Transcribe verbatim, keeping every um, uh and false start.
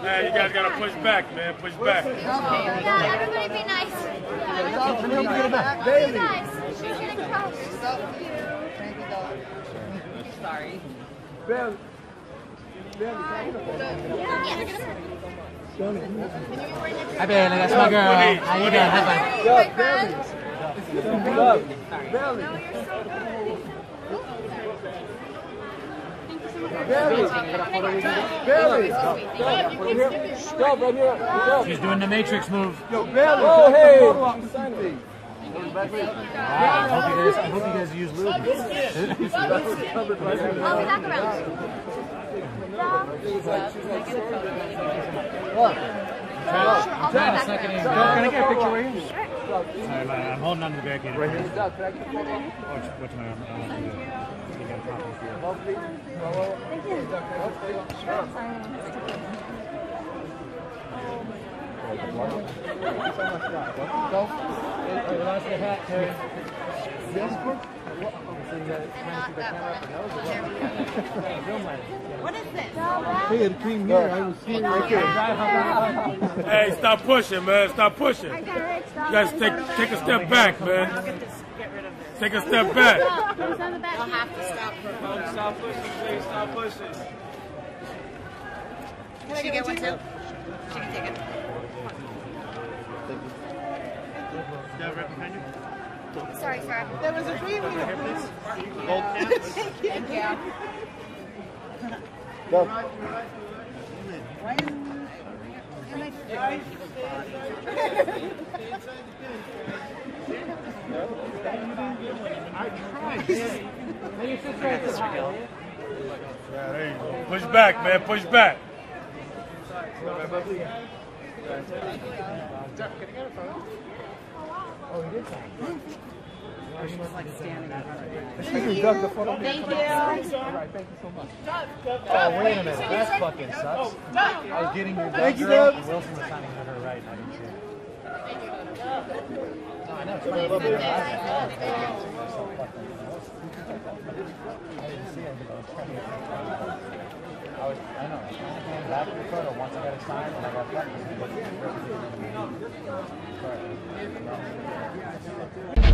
Hey, you guys gotta push back, man. Push back. Yeah, everybody be nice. Yeah, Be nice. be nice. She's getting close. Sorry. Yeah. Hi, Bailey. That's my girl. How you doing? High five. Yo, Bailey. Love. Bailey. Barely. Go, right here. Go. She's doing the Matrix move. Yo, barely. Oh, hey. Wow, I hope you guys, I hope you guys use lube. I'll be back around. I'm trying to suck it in. Can I get a picture with you? Sorry, man, I'm holding on to the barricade. Right here. What's my arm? I don't know. You got a copy here. What is this? Hey, it came here. I was seeing right there. Hey, stop pushing, man. Stop pushing. You guys take take a step back, man. Take a step back. I'll have to stop. Stop pushing, please. Stop pushing. Can I get one too? She can take it. Sorry, sir. There was a dream here, please. Gold cans. Thank you. Thank you. Go. Why is... Am I... Yeah, there you go. Push back, man. Push back. Oh, he did that. She was like standing up. Thank you. Doug, the photo. Thank you. All right, thank you so much. Oh, wait a minute. That fucking sucks. I was getting your Thank Doug you, girl, Deb. and Wilson was signing to her right. I didn't see it. No, I know. It's funny. I didn't see it. I was, I know. I was trying to came back to the photo once I got it signed and I got fucking. Sorry.